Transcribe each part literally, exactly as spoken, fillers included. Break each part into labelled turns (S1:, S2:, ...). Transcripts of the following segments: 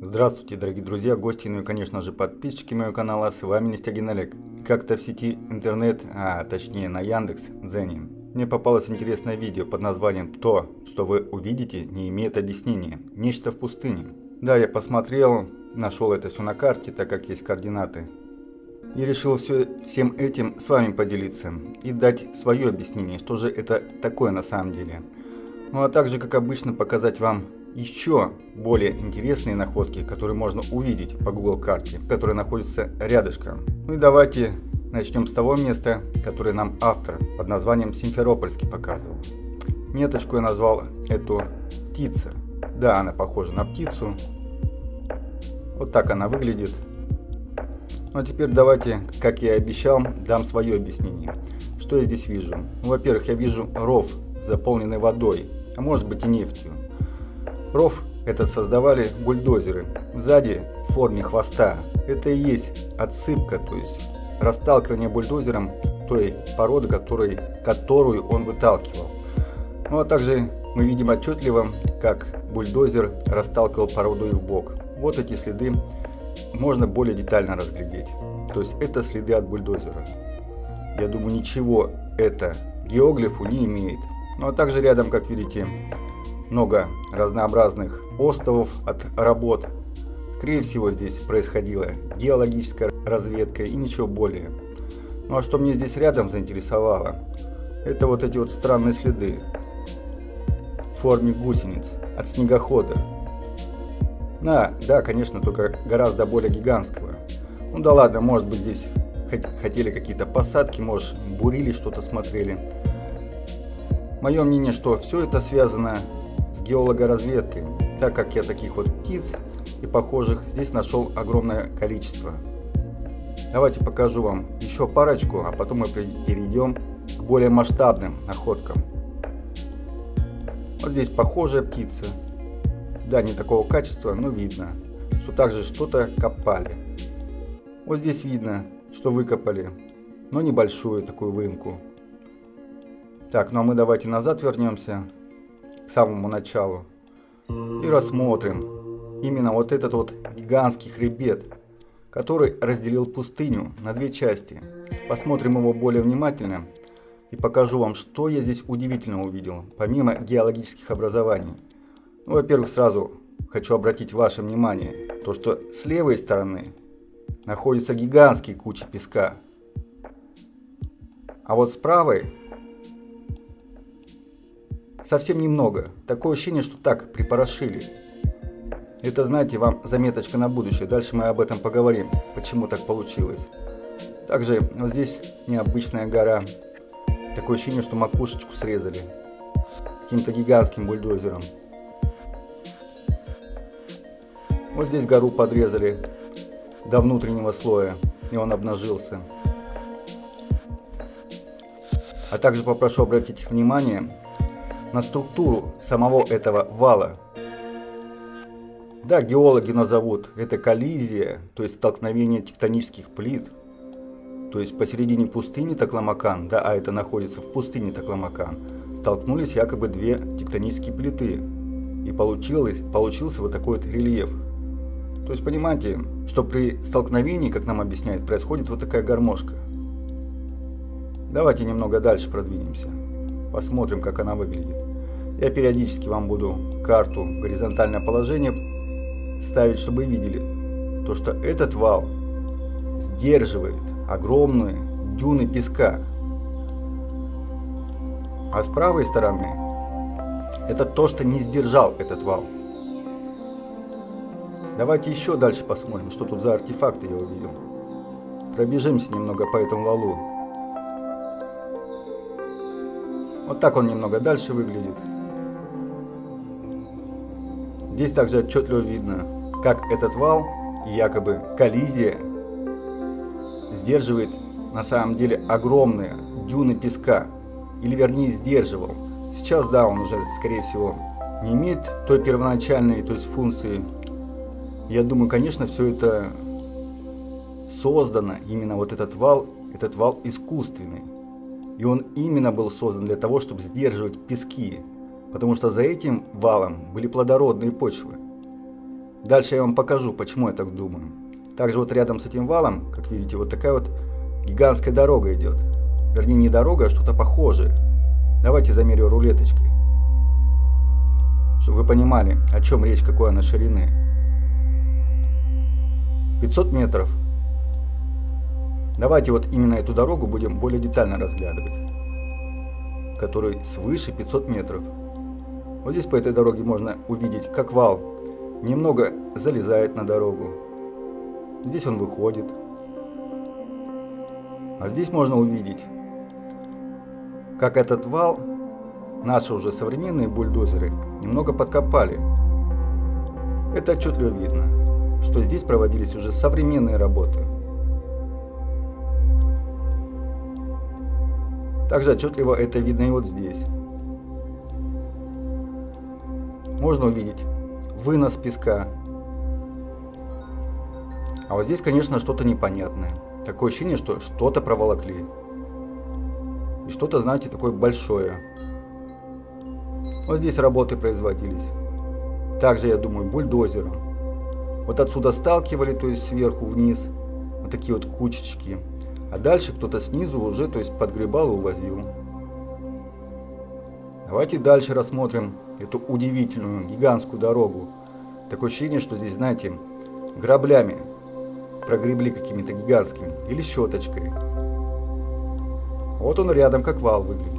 S1: Здравствуйте, дорогие друзья, гости, ну и, конечно же, подписчики моего канала, с вами Нестягин Олег. Как-то в сети интернет, а точнее на Яндекс.Дзене, мне попалось интересное видео под названием «То, что вы увидите, не имеет объяснения. Нечто в пустыне». Да, я посмотрел, нашел это все на карте, так как есть координаты. И решил все, всем этим с вами поделиться и дать свое объяснение, что же это такое на самом деле. Ну а также, как обычно, показать вам еще более интересные находки, которые можно увидеть по Google карте, которая находится рядышком. Ну и давайте начнем с того места, которое нам автор под названием Симферопольский показывал. Меточку я назвал эту птица. Да, она похожа на птицу. Вот так она выглядит. Ну а теперь давайте, как я и обещал, дам свое объяснение. Что я здесь вижу? Ну, во-первых, я вижу ров, заполненный водой, а может быть и нефтью. Ров этот создавали бульдозеры. Сзади в форме хвоста. Это и есть отсыпка, то есть расталкивание бульдозером той породы, которой, которую он выталкивал. Ну а также мы видим отчетливо, как бульдозер расталкивал породу и в бок. Вот эти следы можно более детально разглядеть. То есть это следы от бульдозера. Я думаю, ничего это геоглифу не имеет. Ну а также рядом, как видите, много разнообразных остовов от работ. Скорее всего, здесь происходила геологическая разведка и ничего более. Ну а что мне здесь рядом заинтересовало, это вот эти вот странные следы в форме гусениц от снегохода. А, да, конечно, только гораздо более гигантского. Ну да ладно, может быть здесь хотели какие-то посадки, может бурили, что-то смотрели. Мое мнение, что все это связано с геологоразведкой, так как я таких вот птиц и похожих здесь нашел огромное количество. Давайте покажу вам еще парочку, а потом мы перейдем к более масштабным находкам. Вот здесь похожая птица. Да, не такого качества, но видно, что также что-то копали. Вот здесь видно, что выкопали, но небольшую такую выемку. Так, ну а мы давайте назад вернемся к самому началу и рассмотрим именно вот этот вот гигантский хребет, который разделил пустыню на две части. Посмотрим его более внимательно и покажу вам, что я здесь удивительно увидел, помимо геологических образований. Ну, во-первых, сразу хочу обратить ваше внимание, то что с левой стороны находятся гигантские кучи песка, а вот с правой совсем немного. Такое ощущение, что так припорошили. Это, знаете, вам заметочка на будущее. Дальше мы об этом поговорим, почему так получилось. Также вот здесь необычная гора. Такое ощущение, что макушечку срезали каким-то гигантским бульдозером. Вот здесь гору подрезали до внутреннего слоя, и он обнажился. А также попрошу обратить внимание на структуру самого этого вала. Да, геологи назовут это коллизия, то есть столкновение тектонических плит. То есть посередине пустыни Такламакан, да, а это находится в пустыне Такламакан, столкнулись якобы две тектонические плиты. И получилось, получился вот такой вот рельеф. То есть понимаете, что при столкновении, как нам объясняют, происходит вот такая гармошка. Давайте немного дальше продвинемся. Посмотрим, как она выглядит. Я периодически вам буду карту в горизонтальное положение ставить, чтобы вы видели, то, что этот вал сдерживает огромные дюны песка. А с правой стороны это то, что не сдержал этот вал. Давайте еще дальше посмотрим, что тут за артефакты я увидел. Пробежимся немного по этому валу. Вот так он немного дальше выглядит. Здесь также отчетливо видно, как этот вал и якобы коллизия сдерживает на самом деле огромные дюны песка. Или вернее сдерживал. Сейчас, да, он уже, скорее всего, не имеет той первоначальной, то есть функции. Я думаю, конечно, все это создано, именно вот этот вал, этот вал искусственный. И он именно был создан для того, чтобы сдерживать пески, потому что за этим валом были плодородные почвы. Дальше я вам покажу, почему я так думаю. Также вот рядом с этим валом, как видите, вот такая вот гигантская дорога идет. Вернее, не дорога, а что-то похожее. Давайте замерю рулеточкой, чтобы вы понимали, о чем речь, какой она ширины. пятьсот метров. Давайте вот именно эту дорогу будем более детально разглядывать, который свыше пятисот метров. Вот здесь по этой дороге можно увидеть, как вал немного залезает на дорогу. Здесь он выходит. А здесь можно увидеть, как этот вал наши уже современные бульдозеры немного подкопали. Это отчетливо видно, что здесь проводились уже современные работы. Также отчетливо это видно и вот здесь. Можно увидеть вынос песка. А вот здесь, конечно, что-то непонятное. Такое ощущение, что что-то проволокли. И что-то, знаете, такое большое. Вот здесь работы производились. Также, я думаю, бульдозером. Вот отсюда сталкивали, то есть сверху вниз. Вот такие вот кучечки. А дальше кто-то снизу уже, то есть подгребал и увозил. Давайте дальше рассмотрим эту удивительную гигантскую дорогу. Такое ощущение, что здесь, знаете, граблями прогребли какими-то гигантскими или щеточкой. Вот он рядом, как вал выглядит.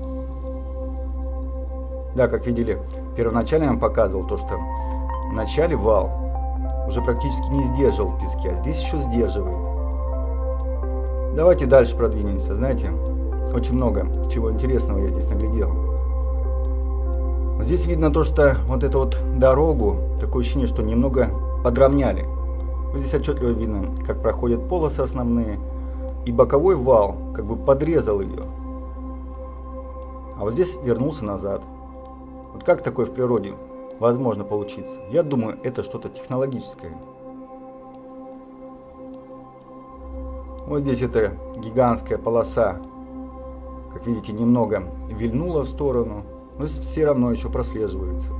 S1: Да, как видели, первоначально я вам показывал то, что в начале вал уже практически не сдерживал пески, а здесь еще сдерживает. Давайте дальше продвинемся. Знаете, очень много чего интересного я здесь наглядел. Здесь видно то, что вот эту вот дорогу, такое ощущение, что немного подровняли. Здесь отчетливо видно, как проходят полосы основные, и боковой вал как бы подрезал ее. А вот здесь вернулся назад. Вот как такое в природе возможно получиться? Я думаю, это что-то технологическое. Вот здесь эта гигантская полоса, как видите, немного вильнула в сторону, но все равно еще прослеживается.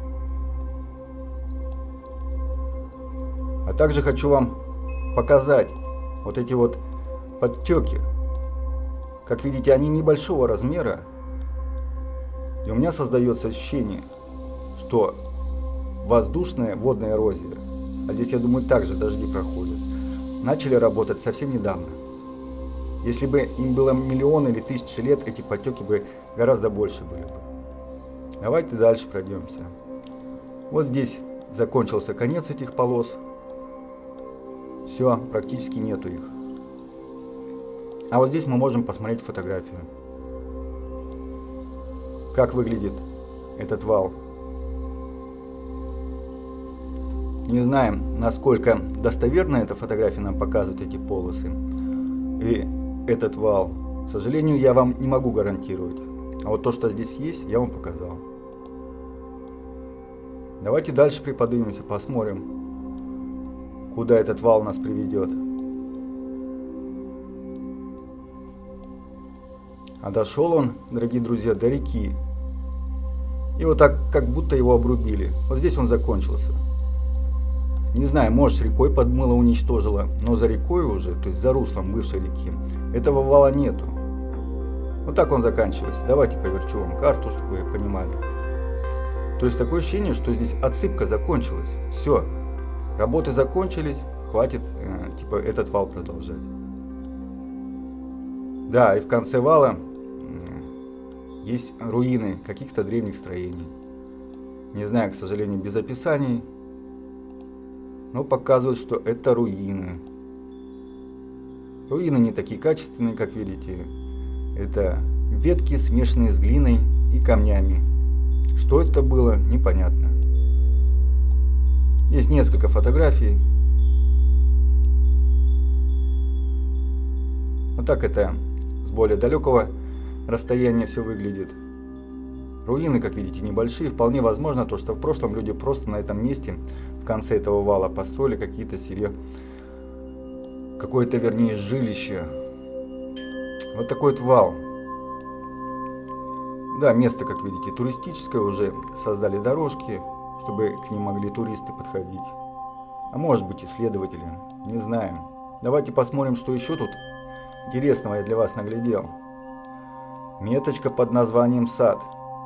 S1: А также хочу вам показать вот эти вот подтеки. Как видите, они небольшого размера. И у меня создается ощущение, что воздушная водная эрозия, а здесь, я думаю, также дожди проходят, начали работать совсем недавно. Если бы им было миллионы или тысячи лет, эти потеки бы гораздо больше были бы. Давайте дальше пройдемся. Вот здесь закончился конец этих полос. Все, практически нету их. А вот здесь мы можем посмотреть фотографию. Как выглядит этот вал. Не знаем, насколько достоверно эта фотография нам показывает эти полосы и этот вал. К сожалению, я вам не могу гарантировать. А вот то, что здесь есть, я вам показал. Давайте дальше приподнимемся, посмотрим, куда этот вал нас приведет. А дошел он, дорогие друзья, до реки. И вот так, как будто его обрубили. Вот здесь он закончился. Не знаю, может, рекой подмыло, уничтожило, но за рекой уже, то есть за руслом бывшей реки, этого вала нету. Вот так он заканчивается. Давайте поверчу вам карту, чтобы вы понимали. То есть такое ощущение, что здесь отсыпка закончилась. Все, работы закончились, хватит э, типа этот вал продолжать. Да, и в конце вала э, есть руины каких-то древних строений. Не знаю, к сожалению, без описаний. Но показывают, что это руины. Руины не такие качественные, как видите. Это ветки, смешанные с глиной и камнями. Что это было, непонятно. Есть несколько фотографий. Вот так это с более далекого расстояния все выглядит. Руины, как видите, небольшие. Вполне возможно, то, что в прошлом люди просто на этом месте, в конце этого вала, построили какие-то себе, какое-то, вернее, жилище. Вот такой вот вал. Да, место, как видите, туристическое, уже создали дорожки, чтобы к ним могли туристы подходить. А может быть, исследователи. Не знаем. Давайте посмотрим, что еще тут интересного я для вас наглядел. Меточка под названием сад.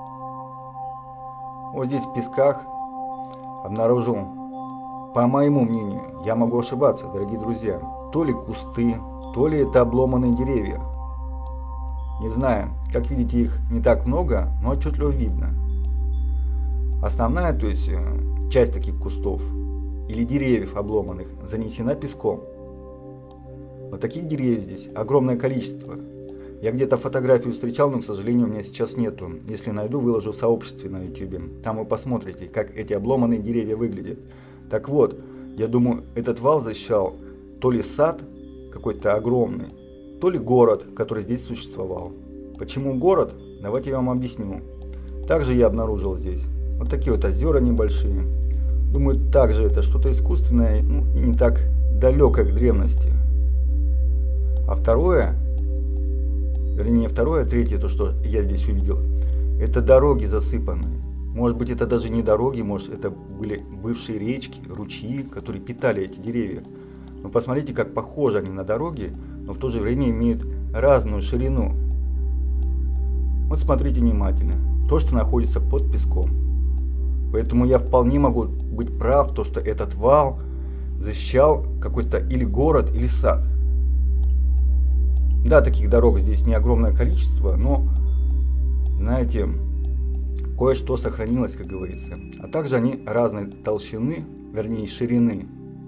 S1: Вот здесь в песках обнаружил, по моему мнению, я могу ошибаться, дорогие друзья, то ли кусты, то ли это обломанные деревья. Не знаю, как видите, их не так много, но отчетливо видно. Основная, то есть часть таких кустов или деревьев обломанных занесена песком. Но таких деревьев здесь огромное количество. Я где-то фотографию встречал, но, к сожалению, у меня сейчас нету. Если найду, выложу в сообществе на ютубе. Там вы посмотрите, как эти обломанные деревья выглядят. Так вот, я думаю, этот вал защищал то ли сад какой-то огромный, то ли город, который здесь существовал. Почему город? Давайте я вам объясню. Также я обнаружил здесь вот такие вот озера небольшие. Думаю, также это что-то искусственное, ну, и не так далекое к древности. А второе, вернее второе, третье, то, что я здесь увидел, это дороги засыпанные. Может быть, это даже не дороги, может, это были бывшие речки, ручьи, которые питали эти деревья. Но посмотрите, как похожи они на дороги, но в то же время имеют разную ширину. Вот смотрите внимательно. То, что находится под песком. Поэтому я вполне могу быть прав, то, что этот вал защищал какой-то или город, или сад. Да, таких дорог здесь не огромное количество, но, знаете, кое-что сохранилось, как говорится. А также они разной толщины, вернее ширины.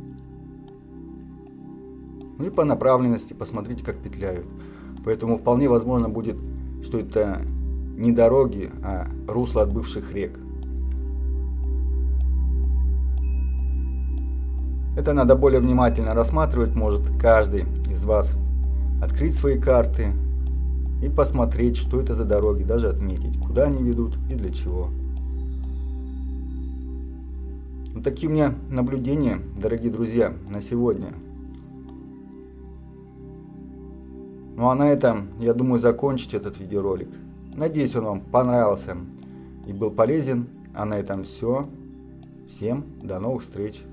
S1: Ну и по направленности, посмотрите, как петляют. Поэтому вполне возможно будет, что это не дороги, а русло от бывших рек. Это надо более внимательно рассматривать, может каждый из вас открыть свои карты и посмотреть, что это за дороги, даже отметить, куда они ведут и для чего. Вот такие у меня наблюдения, дорогие друзья, на сегодня. Ну а на этом, я думаю, закончить этот видеоролик. Надеюсь, он вам понравился и был полезен. А на этом все. Всем до новых встреч.